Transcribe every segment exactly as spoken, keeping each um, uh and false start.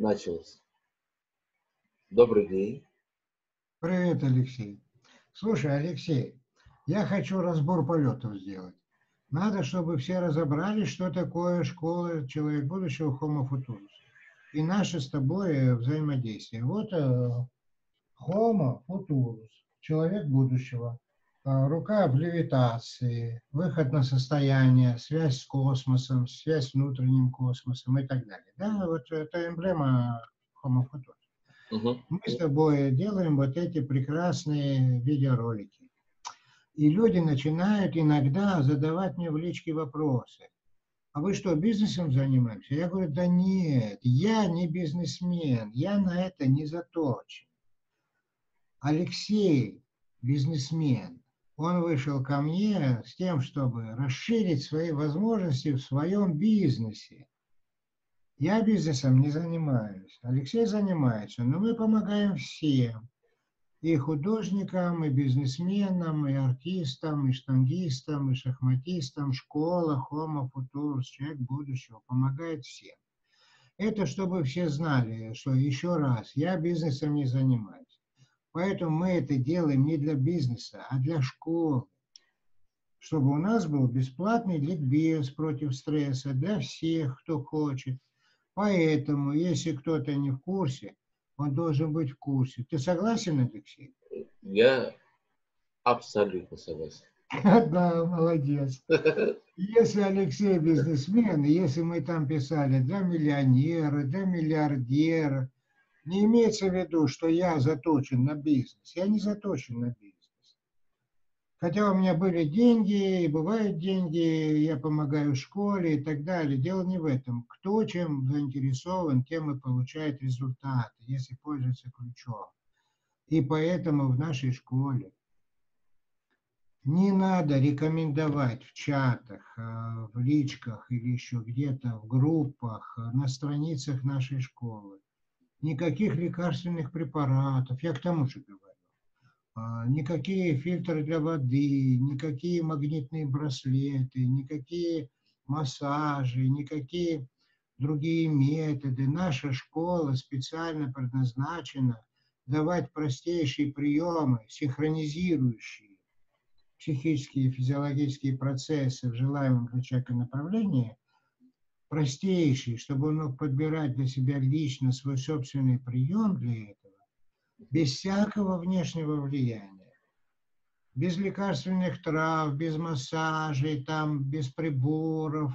началось. Добрый день. Привет, Алексей. Слушай, Алексей, я хочу разбор полетов сделать. Надо, чтобы все разобрались, что такое школа человек будущего Homo Futurus. И наше с тобой взаимодействие. Вот э, Homo Futurus, человек будущего. Э, рука в левитации, выход на состояние, связь с космосом, связь с внутренним космосом и так далее. Да, вот это эмблема Homo Futurus. Угу. Мы с тобой делаем вот эти прекрасные видеоролики. И люди начинают иногда задавать мне в личке вопросы. А вы что, бизнесом занимаетесь? Я говорю, да нет, я не бизнесмен, я на это не заточен. Алексей, бизнесмен, он вышел ко мне с тем, чтобы расширить свои возможности в своем бизнесе. Я бизнесом не занимаюсь, Алексей занимается, но мы помогаем всем. И художникам, и бизнесменам, и артистам, и штангистам, и шахматистам, школа, Homo Futurus, человек будущего, помогает всем. Это чтобы все знали, что еще раз, я бизнесом не занимаюсь. Поэтому мы это делаем не для бизнеса, а для школы. Чтобы у нас был бесплатный ликбез против стресса для всех, кто хочет. Поэтому, если кто-то не в курсе, он должен быть в курсе. Ты согласен, Алексей? Я абсолютно согласен. Да, молодец. Если Алексей бизнесмен, и если мы там писали для миллионера, для миллиардера, не имеется в виду, что я заточен на бизнес. Я не заточен на бизнес. Хотя у меня были деньги, и бывают деньги, я помогаю школе и так далее. Дело не в этом. Кто чем заинтересован, тем и получает результаты, если пользуется ключом. И поэтому в нашей школе не надо рекомендовать в чатах, в личках или еще где-то в группах, на страницах нашей школы никаких лекарственных препаратов. Я к тому же говорю. Никакие фильтры для воды, никакие магнитные браслеты, никакие массажи, никакие другие методы. Наша школа специально предназначена давать простейшие приемы, синхронизирующие психические и физиологические процессы в желаемом для человека направлении, простейшие, чтобы он мог подбирать для себя лично свой собственный прием для этого, без всякого внешнего влияния, без лекарственных трав, без массажей, там, без приборов,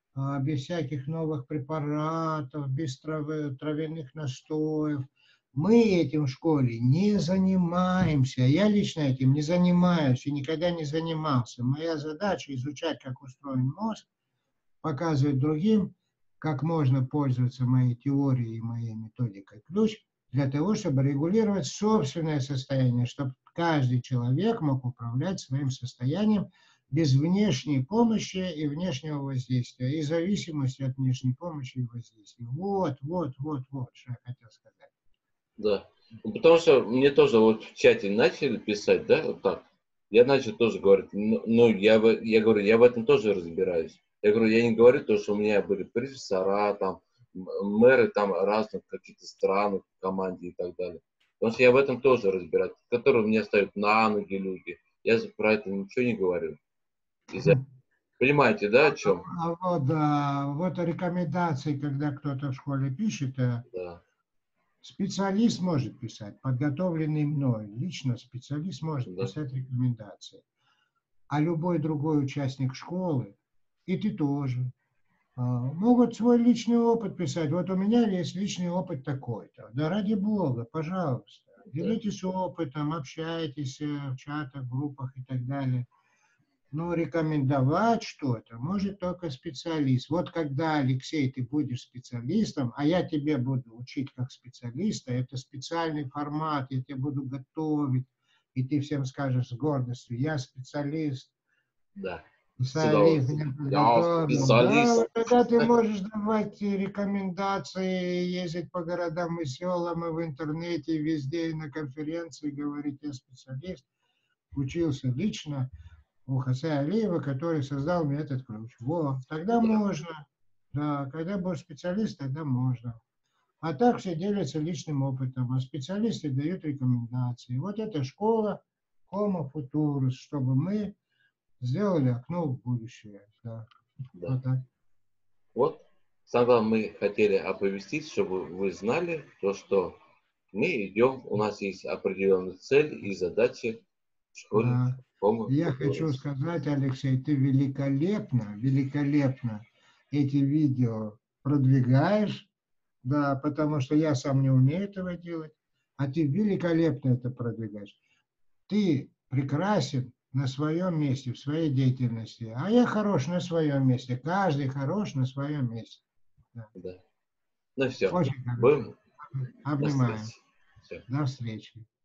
без всяких новых препаратов, без травы, травяных настоев. Мы этим в школе не занимаемся. Я лично этим не занимаюсь и никогда не занимался. Моя задача изучать, как устроен мозг, показывать другим, как можно пользоваться моей теорией и моей методикой ключ для того, чтобы регулировать собственное состояние, чтобы каждый человек мог управлять своим состоянием без внешней помощи и внешнего воздействия, и зависимости от внешней помощи и воздействия. Вот, вот, вот, вот, что я хотел сказать. Да. Ну, потому что мне тоже вот в чате начали писать, да, вот так. Я начал тоже говорить, ну, ну я, я говорю, я в этом тоже разбираюсь. Я говорю, я не говорю то, что у меня были профессора, там, мэры там разных каких-то стран в команде и так далее. Потому что я в этом тоже разбираюсь, которые мне ставят на ноги люди. Я про это ничего не говорю. Из-за... Понимаете, да, о чем? А вот, да, вот рекомендации, когда кто-то в школе пишет, да. Специалист может писать, подготовленный мной, лично специалист может да. писать рекомендации. А любой другой участник школы, и ты тоже, могут свой личный опыт писать. Вот у меня есть личный опыт такой-то. Да ради бога, пожалуйста, делитесь опытом, общайтесь в чатах, группах и так далее. Но рекомендовать что-то может только специалист. Вот когда, Алексей, ты будешь специалистом, а я тебе буду учить как специалиста, это специальный формат, я тебя буду готовить, и ты всем скажешь с гордостью, я специалист. Да. Специалист, меня подготовил. Да, вот тогда ты можешь давать рекомендации, ездить по городам и селам, и в интернете, и везде, и на конференции, говорить, я специалист, учился лично у Хосе Алиева, который создал мне этот ключ. Вот, тогда да. можно. Да, когда будешь специалист, тогда можно. А так все делятся личным опытом, а специалисты дают рекомендации. Вот эта школа Homo Futurus, чтобы мы сделали окно в будущее. Да. Да. Вот так. Вот. Самое главное, мы хотели оповестить, чтобы вы знали то, что мы идем, у нас есть определенная цель и задачи в школе Да. Homo Я Futurus. хочу сказать, Алексей, ты великолепно, великолепно эти видео продвигаешь, да, потому что я сам не умею этого делать, а ты великолепно это продвигаешь. Ты прекрасен на своем месте, в своей деятельности, а я хорош на своем месте. Каждый хорош на своем месте. Да. Да. Ну все. Очень хорошо. Будем на Обнимаю. встрече. Все. До встречи.